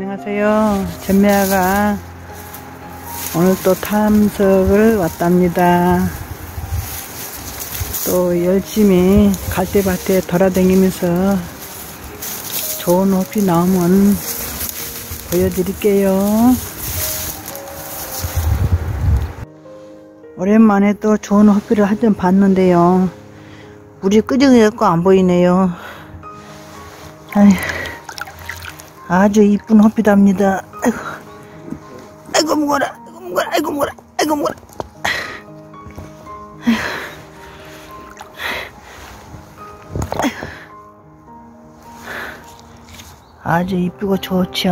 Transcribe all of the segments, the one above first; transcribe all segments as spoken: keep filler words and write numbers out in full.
안녕하세요. 전매아가 오늘 또 탐석을 왔답니다. 또 열심히 갈대밭에 돌아다니면서 좋은 호피 나오면 보여드릴게요. 오랜만에 또 좋은 호피를 한 점 봤는데요. 물이 끄적여갖고 안 보이네요. 아휴, 아주 이쁜 호피답니다. 아이고, 아이고 무거라, 아이고 무거라, 아이고 무거라, 아이고 무거라. 아주 이쁘고 좋죠.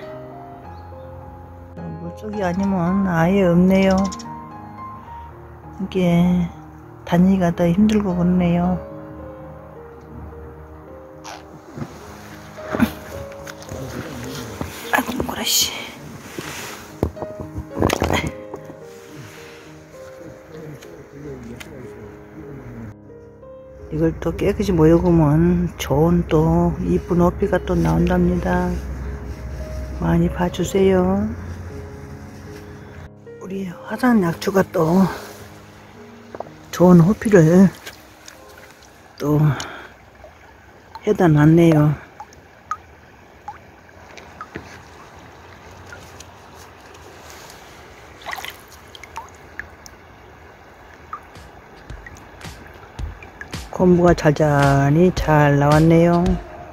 물속이 아니면 아예 없네요. 이게 다니기가 더 힘들고 그렇네요. 아이고 무거라 씨. 이걸 또 깨끗이 모여보면 좋은 또 이쁜 호피가 또 나온답니다. 많이 봐주세요. 우리 화산 약초가 또 좋은 호피를 또 해다 놨네요. 콤부가 자잘히 잘 나왔네요.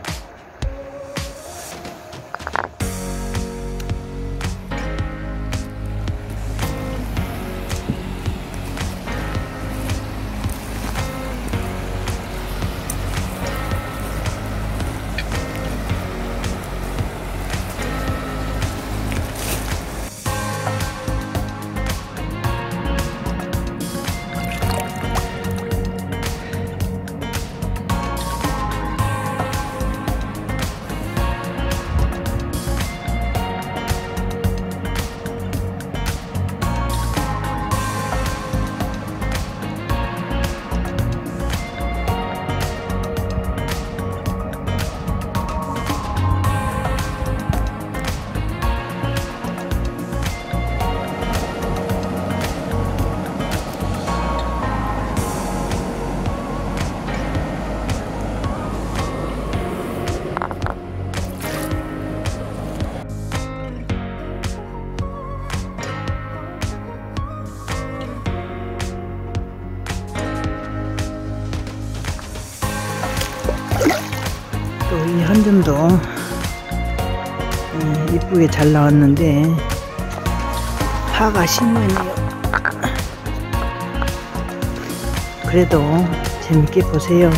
또 이 한 점도 이쁘게 잘 나왔는데 파가 신문이요. 그래도 재밌게 보세요.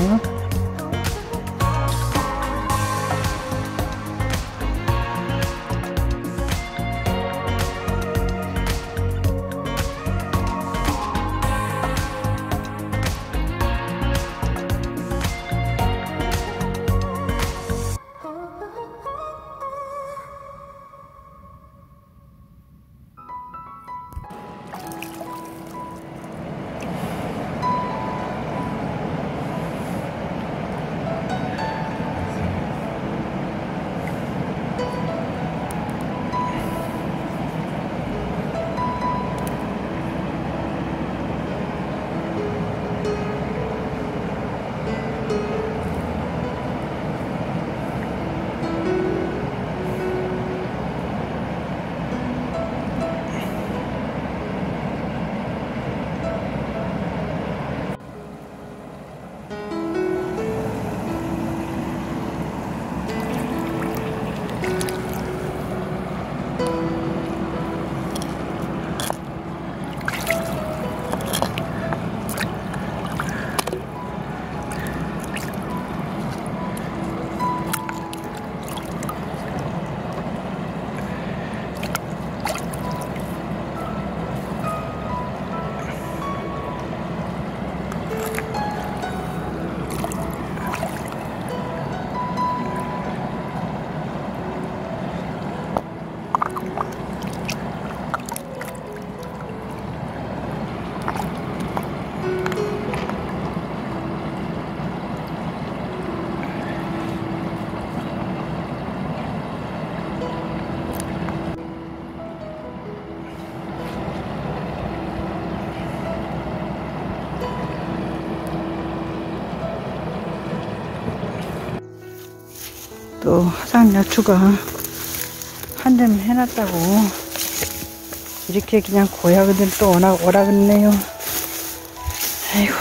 또 화산야초가 한 점 해놨다고 이렇게 그냥 고약은들 또 오라, 오라겠네요. 아이고.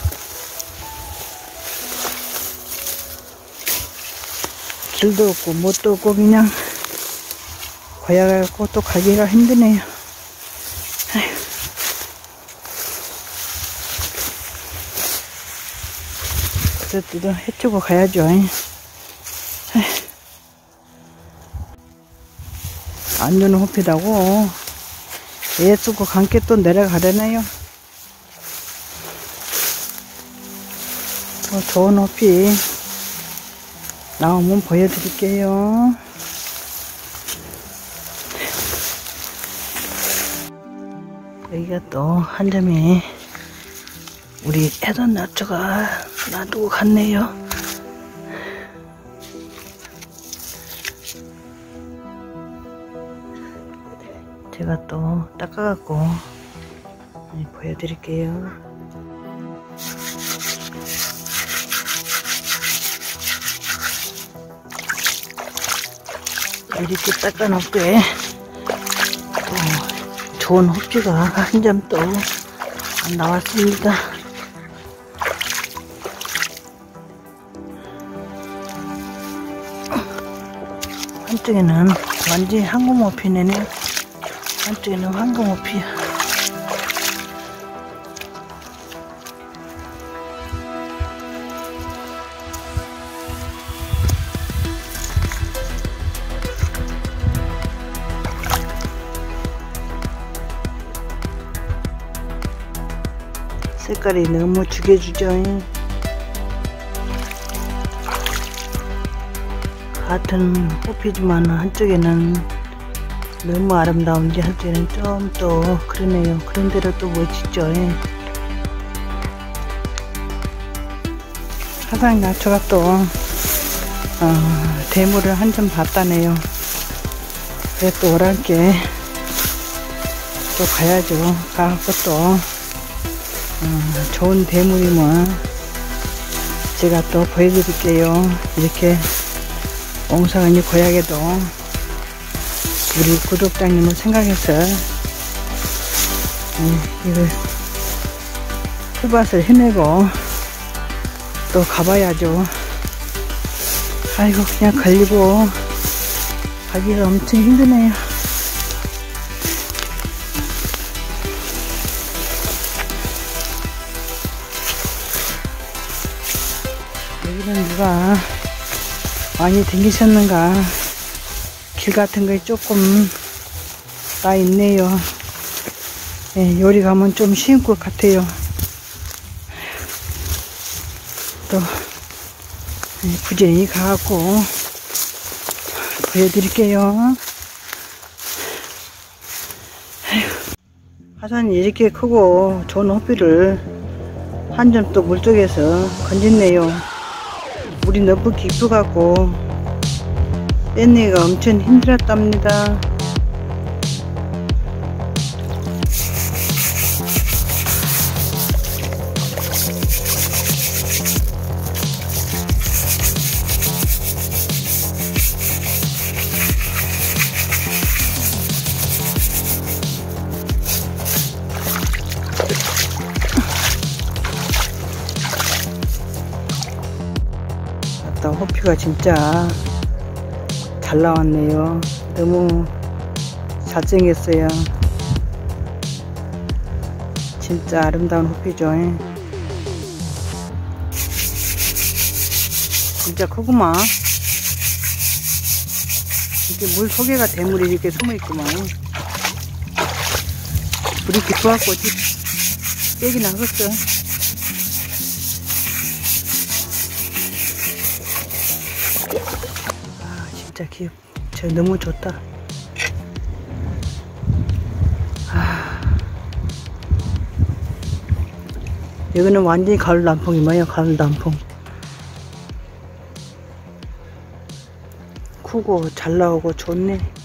길도 없고 못도 없고 그냥 고약하고 또 가기가 힘드네요. 아이고. 그래도 해치고 가야죠. 안 주는 호피다고 애 쓰고 감게 또 내려가려네요. 또 좋은 호피 나오면 보여드릴게요. 여기가 또 한 점이 우리 해산야초가 놔두고 갔네요. 제가 또 닦아갖고 보여드릴게요. 이렇게 닦아놓게 또 좋은 호피가 한 점 또 나왔습니다. 한쪽에는 완전히 황금호피네요. 한쪽에는 황금호피야. 색깔이 너무 죽여주죠. 같은 호피지만 한쪽에는 너무 아름다운지 한쪽에는 좀 또 그러네요. 그런대로 또 멋지죠. 화산야초가 또 어, 대물을 한 점 봤다네요. 그래 또 오랄게 또 가야죠. 가갖고 또 어, 좋은 대물이면 제가 또 보여드릴게요. 이렇게 옹성하니 고약에도 우리 구독자님을 생각해서 음, 이걸 풀밭을 헤매고 또 가봐야죠. 아이고 그냥 걸리고 가기가 엄청 힘드네요. 여기는 누가 많이 댕기셨는가 길 같은 거 조금 나 있네요. 예, 요리 가면 좀 쉬울 것 같아요. 또 예, 부지런히 가갖고 보여드릴게요. 화산이 이렇게 크고 좋은 호피를 한 점 또 물속에서 건졌네요. 물이 너무 깊어갖고 떼내기가 엄청 힘들었답니다. 아따 호피가 진짜 잘 나왔네요. 너무 잘생겼어요. 진짜 아름다운 호피죠. 진짜 크구만. 이렇게 물 속에가 대물이 이렇게 숨어있구만. 물이 깊어갖고 빼긴 하겠어. 아 진짜 귀엽. 저 너무 좋다. 아, 여기는 완전히 가을 단풍이 뭐야. 가을 단풍. 크고 잘 나오고 좋네.